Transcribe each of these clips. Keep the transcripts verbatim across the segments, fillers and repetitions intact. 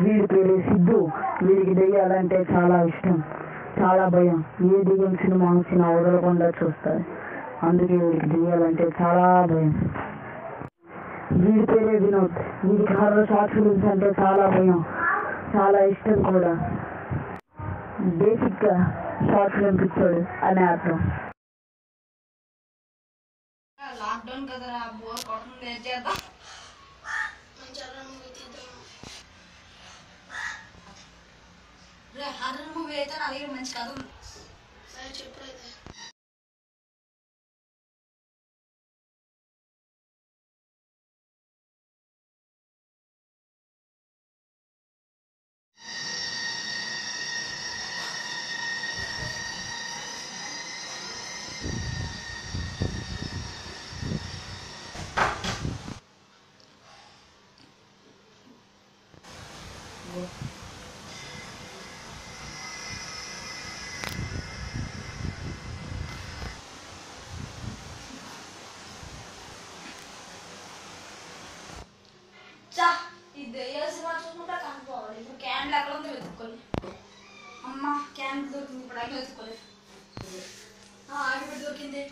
వీడి పేరు సిద్ధు. వీడికి దెయ్యాలంటే చాలా ఇష్టం, చాలా భయం. ఏ దెయ్యం సినిమా వచ్చినా వదలకుండా చూస్తాడు. అందుకే వీడికి దెయ్యాలంటే చాలా భయం. వీడి పేరే వినోద్. వీడికి హర్రర్ షార్ట్ ఫిల్మ్స్ అంటే చాలా భయం, చాలా ఇష్టం కూడా. బేసిక్గా షార్ట్ ఫిల్మ్ పిచ్చోడు అని అర్థం. లాక్డౌన్ కదరా, బోర్ కొడుతుంది, ఏం చేద్దాం? హర్రర్ మూవీ అయితే నా దగ్గర మంచి కథ ఉంది. సరే చెప్పు అయితే. ఈ దెయ్యాల సినిమా చూసుకుంటా కనుక్కోవాలి. ఇప్పుడు క్యాన్లు ఎక్కడ ఉందో వెతుక్కోవాలి. అమ్మ క్యాన్ దొరికింది, ఇప్పుడు అక్కడ వెతుక్కోవాలి. ఆగిపెట్టి దొరికింది.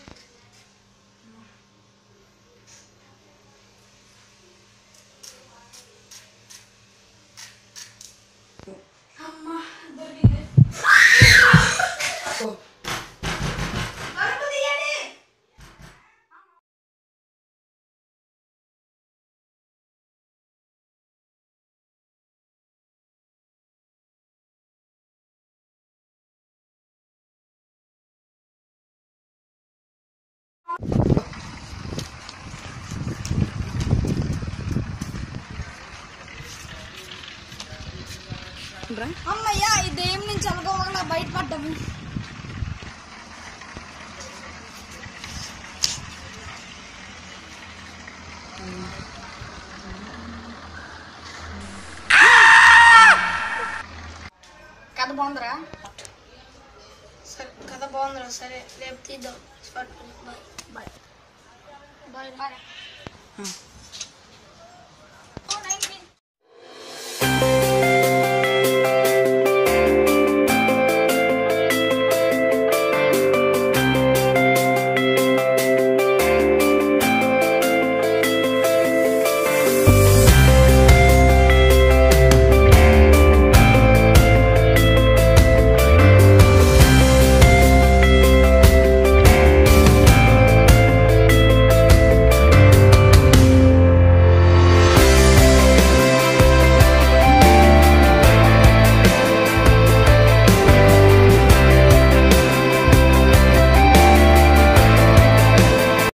అమ్మ దొరికింది. అమ్మయ్యా, ఈ దెయ్యం నుంచి అనుకోకుండా బయటపడ్డాము. కథ బాగుందిరా? సరే కథ బాగుందిరా. సరే రేపు తీద్దాం. Bye bye bye bye.